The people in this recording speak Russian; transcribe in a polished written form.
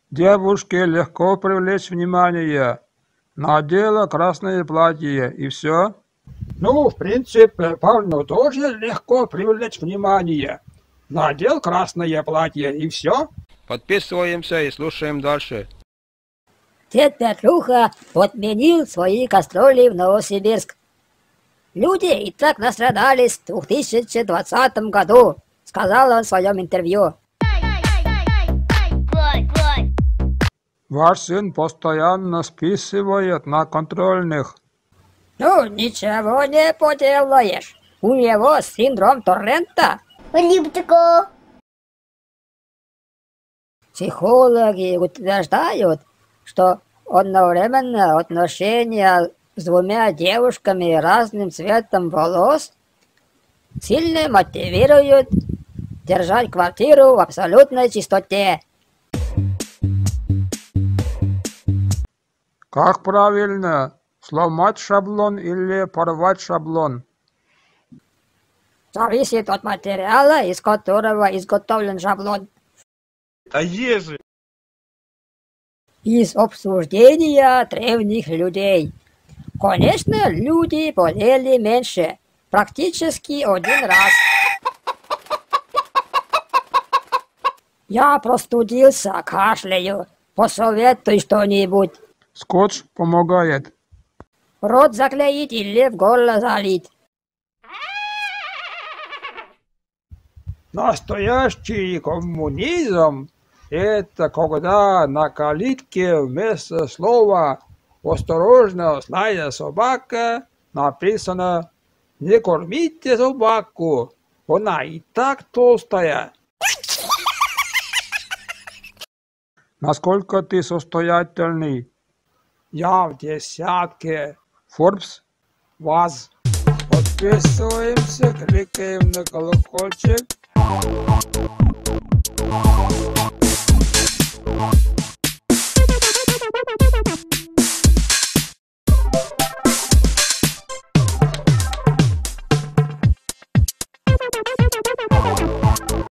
Девушке легко привлечь внимание. Надела красное платье, и все. Ну, в принципе, парню тоже легко привлечь внимание. Надел красное платье, и все. Подписываемся и слушаем дальше. Дед Петруха отменил свои кастроли в Новосибирск. Люди и так настрадались в 2020 году, сказал он в своем интервью. Ваш сын постоянно списывает на контрольных. Ну, ничего не поделаешь. У него синдром Торрента. Психологи утверждают, что одновременно отношения с двумя девушками разным цветом волос сильно мотивируют держать квартиру в абсолютной чистоте. Как правильно? Сломать шаблон или порвать шаблон? Зависит от материала, из которого изготовлен шаблон. А ежи! Из обсуждения древних людей. Конечно, люди болели меньше, практически один раз. Я простудился, кашляю. Посоветуй что-нибудь. Скотч помогает. Рот заклеить или в горло залить. Настоящий коммунизм – это когда на калитке вместо слова «осторожно, злая собака» написано «не кормите собаку, она и так толстая». Насколько ты состоятельный? Я в десятке. Forbes? Вас. Подписываемся, кликаем на колокольчик.